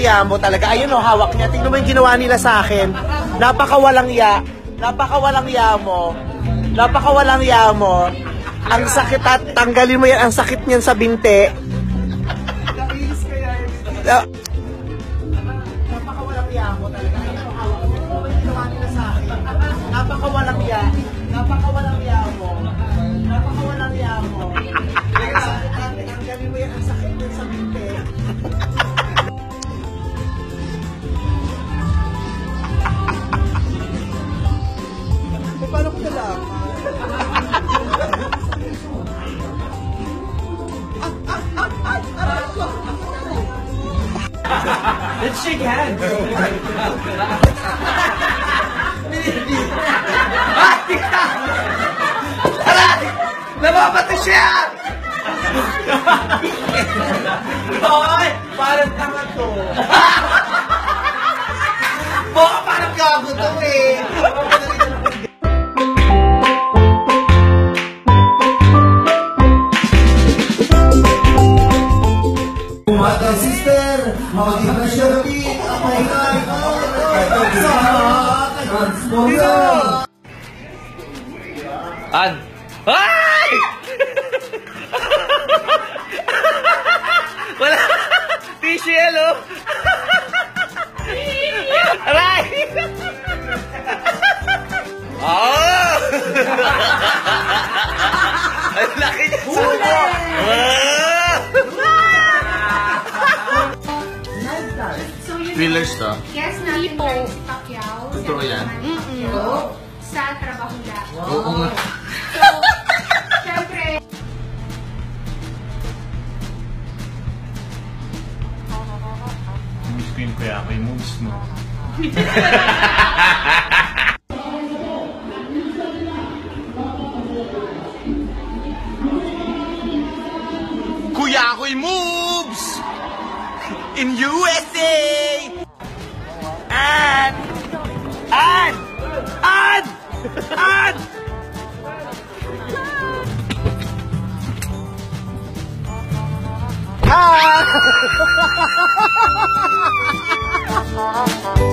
ya mo talaga. Ayun o, hawak niya. Tingnan mo yung ginawa nila sa akin. Napakawalang ya. Napakawalang ya mo. Napakawalang ya mo. Ang sakit at tanggalin mo yan. Ang sakit niyan sa binte. Napakawalang ya mo talaga. Ayun o, hawak niya. Tingnan mo yung ginawa nila sa akin. Napakawalang ya. Napakawalang ya mo. Napakawalang ya mo. Tanggalin mo yan. Ang sakit niyan sa binte. Paano ko nalaman? Let's shake hands. Aray! Namapati siya! Hoy! Parang tanga to. Baka parang gago to eh. Mga sister, mga Shopee, ako Transporter. An. Ay! Wala. TCL oh. Aray! Oh! Ang laki niya sa mo. Thrillers to? Yes, natin Manny Pacquiao. Totoo yan? Sa trabaho lang. Oo nga. So, syempre, Miss ko yung kuya ko yung moves mo. Kuya Koy moves! In USA! And! Ha!